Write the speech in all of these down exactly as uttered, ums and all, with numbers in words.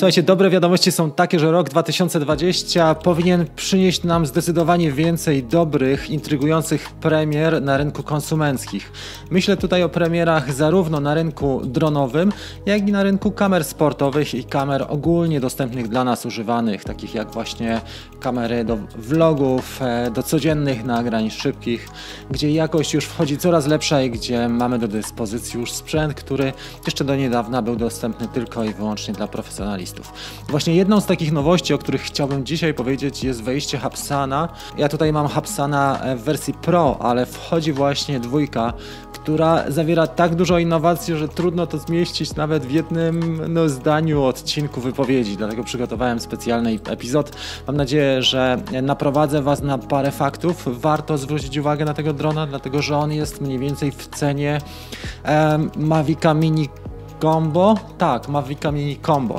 Słuchajcie, dobre wiadomości są takie, że rok dwa tysiące dwudziesty powinien przynieść nam zdecydowanie więcej dobrych, intrygujących premier na rynku konsumenckich. Myślę tutaj o premierach zarówno na rynku dronowym, jak i na rynku kamer sportowych i kamer ogólnie dostępnych dla nas używanych, takich jak właśnie kamery do vlogów, do codziennych nagrań szybkich, gdzie jakość już wchodzi coraz lepsza i gdzie mamy do dyspozycji już sprzęt, który jeszcze do niedawna był dostępny tylko i wyłącznie dla profesjonalistów. Właśnie jedną z takich nowości, o których chciałbym dzisiaj powiedzieć, jest wejście Hubsana. Ja tutaj mam Hubsana w wersji Pro, ale wchodzi właśnie dwójka, która zawiera tak dużo innowacji, że trudno to zmieścić nawet w jednym no, zdaniu, odcinku, wypowiedzi. Dlatego przygotowałem specjalny epizod. Mam nadzieję, że naprowadzę Was na parę faktów. Warto zwrócić uwagę na tego drona, dlatego że on jest mniej więcej w cenie um, Mavica Mini Combo. Tak, Mavica Mini Combo.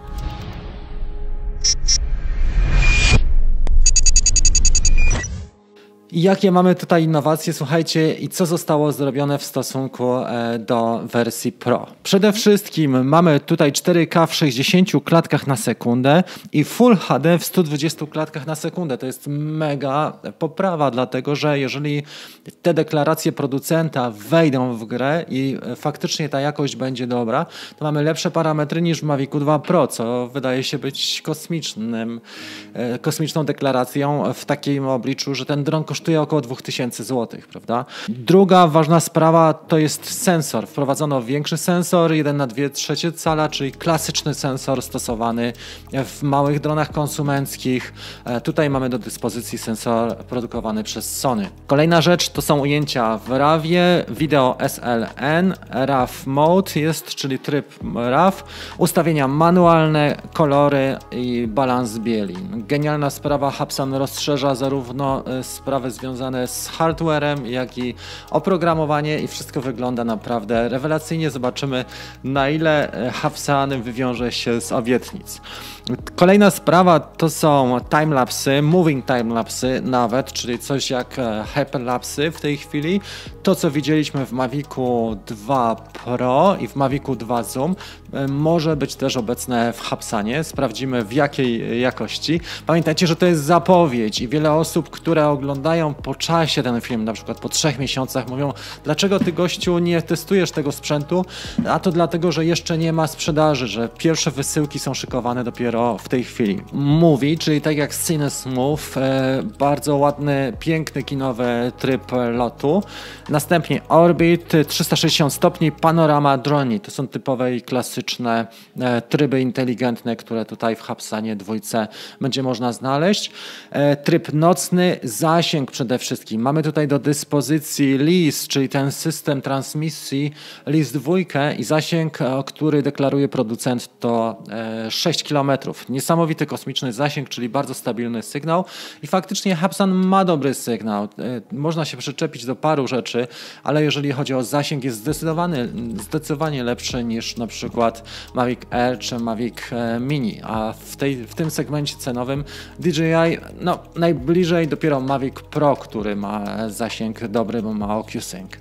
I jakie mamy tutaj innowacje, słuchajcie, i co zostało zrobione w stosunku do wersji Pro? Przede wszystkim mamy tutaj cztery K w sześćdziesięciu klatkach na sekundę i Full H D w stu dwudziestu klatkach na sekundę. To jest mega poprawa, dlatego że jeżeli te deklaracje producenta wejdą w grę i faktycznie ta jakość będzie dobra, to mamy lepsze parametry niż w Mavicu dwa Pro, co wydaje się być kosmicznym, kosmiczną deklaracją w takim obliczu, że ten dron kosztuje kosztuje około dwa tysiące złotych, prawda? Druga ważna sprawa to jest sensor. Wprowadzono większy sensor, jeden na dwie trzecie cala, czyli klasyczny sensor stosowany w małych dronach konsumenckich. Tutaj mamy do dyspozycji sensor produkowany przez Sony. Kolejna rzecz to są ujęcia w rawie, wideo S L N, R A W Mode jest, czyli tryb R A W, ustawienia manualne, kolory i balans bieli. Genialna sprawa, Hubsan rozszerza zarówno sprawy związane z hardwarem, jak i oprogramowanie i wszystko wygląda naprawdę rewelacyjnie. Zobaczymy, na ile Hubsan wywiąże się z obietnic. Kolejna sprawa to są timelapsy, moving timelapsy nawet, czyli coś jak hyperlapsy w tej chwili. To, co widzieliśmy w Mavicu dwa Pro i w Mavicu dwa Zoom, może być też obecne w Hubsanie. Sprawdzimy, w jakiej jakości. Pamiętajcie, że to jest zapowiedź i wiele osób, które oglądają po czasie ten film, na przykład po trzech miesiącach, mówią: dlaczego ty, gościu, nie testujesz tego sprzętu? A to dlatego, że jeszcze nie ma sprzedaży, że pierwsze wysyłki są szykowane dopiero w tej chwili. Movie, czyli tak jak Cine Smooth, e, bardzo ładny, piękny, kinowy tryb lotu. Następnie Orbit, trzysta sześćdziesiąt stopni, panorama, droni. To są typowe i klasyczne e, tryby inteligentne, które tutaj w Hubsanie dwójce będzie można znaleźć. E, tryb nocny, zasięg przede wszystkim. Mamy tutaj do dyspozycji L I S, czyli ten system transmisji L I S dwa i zasięg, który deklaruje producent, to e, sześć kilometrów. Niesamowity kosmiczny zasięg, czyli bardzo stabilny sygnał i faktycznie Hubsan ma dobry sygnał. E, można się przyczepić do paru rzeczy, ale jeżeli chodzi o zasięg, jest zdecydowany, zdecydowanie lepszy niż na przykład Mavic Air czy Mavic Mini, a w, tej, w tym segmencie cenowym D J I no, najbliżej dopiero Mavic Pro, który ma zasięg dobry, bo ma O Q Sync.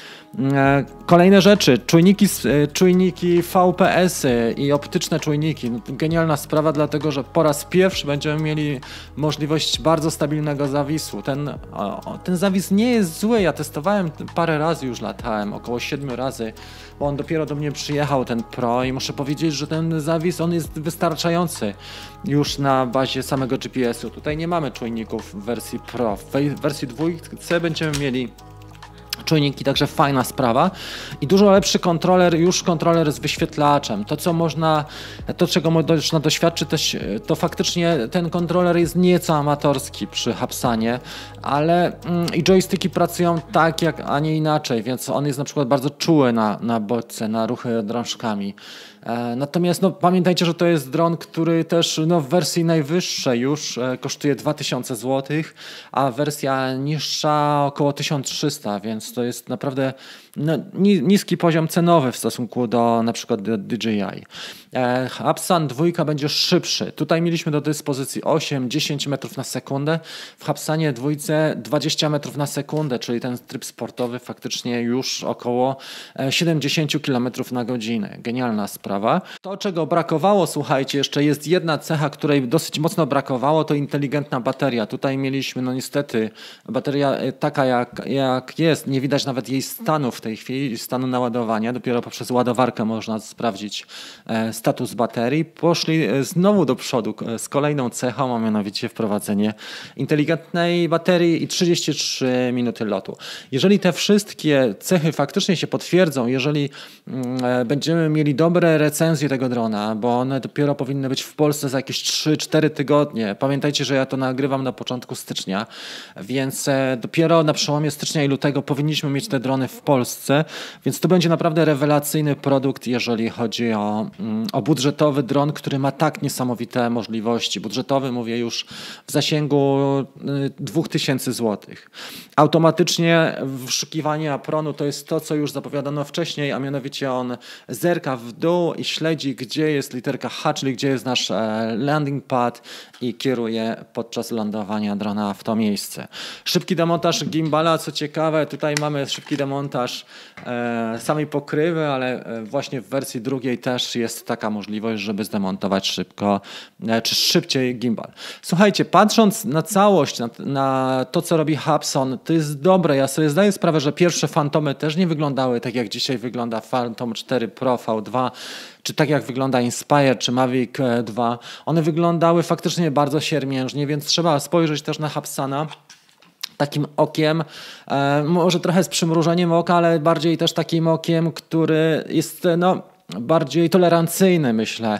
Kolejne rzeczy, czujniki, czujniki V P S-y i optyczne czujniki. Genialna sprawa, dlatego że po raz pierwszy będziemy mieli możliwość bardzo stabilnego zawisu. Ten, o, ten zawis nie jest zły, ja testowałem parę razy, już latałem, około siedmiu razy, bo on dopiero do mnie przyjechał, ten Pro, i muszę powiedzieć, że ten zawis, on jest wystarczający już na bazie samego G P S-u. Tutaj nie mamy czujników w wersji Pro. W wersji dwójce będziemy mieli czujniki, także fajna sprawa i dużo lepszy kontroler, już kontroler z wyświetlaczem. To, co można, to czego można doświadczyć, to faktycznie ten kontroler jest nieco amatorski przy Hubsanie, ale mm, i joysticki pracują tak, jak, a nie inaczej, więc on jest na przykład bardzo czuły na, na bodźce, na ruchy drążkami. E, natomiast no, pamiętajcie, że to jest dron, który też no, w wersji najwyższej już e, kosztuje dwa tysiące złotych, a wersja niższa około tysiąc trzysta, więc to jest naprawdę no, niski poziom cenowy w stosunku do na przykład do D J I. E, Hubsan dwa będzie szybszy. Tutaj mieliśmy do dyspozycji osiem do dziesięciu metrów na sekundę. W Hubsanie dwa dwadzieścia metrów na sekundę, czyli ten tryb sportowy faktycznie już około siedemdziesiąt kilometrów na godzinę. Genialna sprawa. sprawa. To, czego brakowało, słuchajcie, jeszcze jest jedna cecha, której dosyć mocno brakowało, to inteligentna bateria. Tutaj mieliśmy, no niestety, bateria taka jak, jak jest, nie widać nawet jej stanu w tej chwili, stanu naładowania. Dopiero poprzez ładowarkę można sprawdzić e, status baterii. Poszli znowu do przodu z kolejną cechą, a mianowicie wprowadzenie inteligentnej baterii i trzydzieści trzy minuty lotu. Jeżeli te wszystkie cechy faktycznie się potwierdzą, jeżeli mm, będziemy mieli dobre recenzje tego drona, bo one dopiero powinny być w Polsce za jakieś trzy cztery tygodnie. Pamiętajcie, że ja to nagrywam na początku stycznia, więc e, dopiero na przełomie stycznia i lutego powinniśmy mieć te drony w Polsce, więc to będzie naprawdę rewelacyjny produkt, jeżeli chodzi o, mm, o budżetowy dron, który ma tak niesamowite możliwości. Budżetowy, mówię już w zasięgu dwóch tysięcy złotych. Automatycznie wyszukiwanie apronu to jest to, co już zapowiadano wcześniej, a mianowicie on zerka w dół i śledzi, gdzie jest literka H, czyli gdzie jest nasz landing pad i kieruje podczas lądowania drona w to miejsce. Szybki demontaż gimbala, co ciekawe, tutaj mamy szybki demontaż e, samej pokrywy, ale właśnie w wersji drugiej też jest taka możliwość, żeby zdemontować szybko, e, czy szybciej gimbal. Słuchajcie, patrząc na całość, na, na to, co robi Hubsan, to jest dobre. Ja sobie zdaję sprawę, że pierwsze Fantomy też nie wyglądały tak, jak dzisiaj wygląda Phantom cztery Pro V dwa, czy tak jak wygląda Inspire, czy Mavic dwa. One wyglądały faktycznie bardzo siermiężnie, więc trzeba spojrzeć też na Hubsana takim okiem, e, może trochę z przymrużeniem oka, ale bardziej też takim okiem, który jest no, bardziej tolerancyjny, myślę.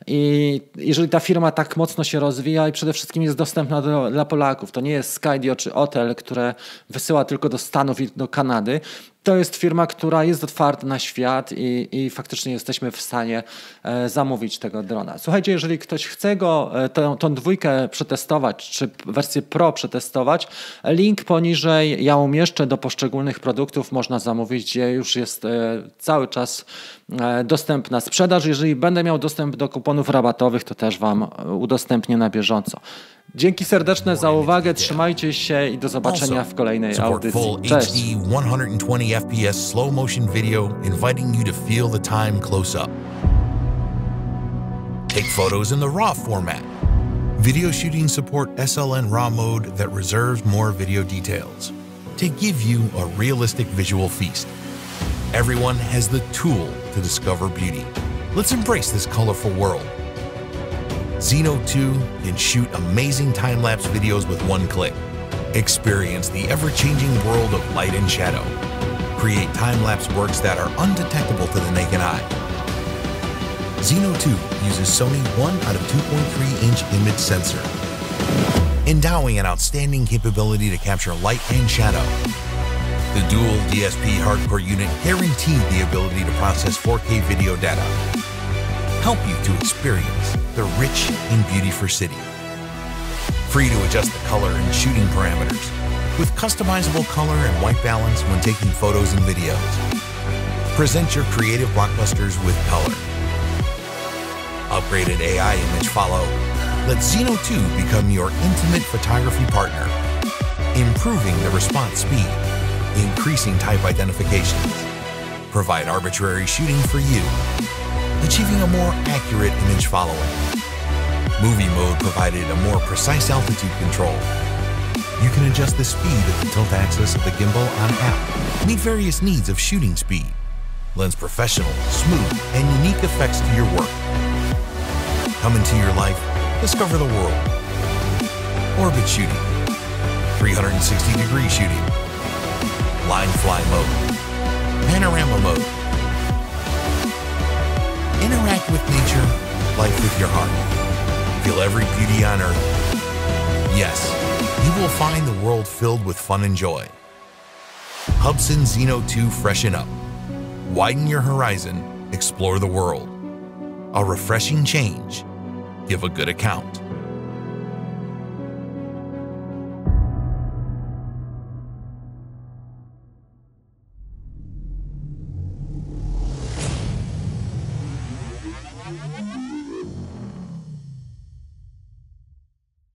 I jeżeli ta firma tak mocno się rozwija i przede wszystkim jest dostępna do, dla Polaków, to nie jest Skydio czy Otel, które wysyła tylko do Stanów i do Kanady. To jest firma, która jest otwarta na świat i, i faktycznie jesteśmy w stanie e, zamówić tego drona. Słuchajcie, jeżeli ktoś chce go, e, tą, tą dwójkę przetestować, czy wersję Pro przetestować, link poniżej ja umieszczę do poszczególnych produktów, można zamówić, gdzie już jest e, cały czas e, dostępna sprzedaż. Jeżeli będę miał dostęp do kuponów rabatowych, to też Wam udostępnię na bieżąco. Dzięki serdeczne za uwagę, trzymajcie się i do zobaczenia w kolejnej audycji. Cześć! one twenty F P S slow motion video inviting you to feel the time close up. Take photos in the RAW format. Video shooting support S L N RAW mode that reserves more video details to give you a realistic visual feast. Everyone has the tool to discover beauty. Let's embrace this colorful world. Xeno two can shoot amazing time-lapse videos with one click. Experience the ever-changing world of light and shadow. Create time-lapse works that are undetectable to the naked eye. Xeno two uses Sony one out of two point three inch image sensor, endowing an outstanding capability to capture light and shadow. The dual D S P hardcore unit guaranteed the ability to process four K video data, help you to experience the rich in beauty for city. Free to adjust the color and shooting parameters, with customizable color and white balance when taking photos and videos. Present your creative blockbusters with color. Upgraded A I image follow. Let Xeno two become your intimate photography partner, improving the response speed, increasing type identifications. Provide arbitrary shooting for you, achieving a more accurate image following. Movie mode provided a more precise altitude control. You can adjust the speed of the tilt axis of the gimbal on app. Meet various needs of shooting speed. Lends professional, smooth, and unique effects to your work. Come into your life, discover the world. Orbit shooting, three hundred sixty degree shooting, line fly mode, panorama mode. Interact with nature, life with your heart. Feel every beauty on earth. Yes, you will find the world filled with fun and joy. Hubsan Xeno two Freshen Up. Widen your horizon, explore the world. A refreshing change. Give a good account.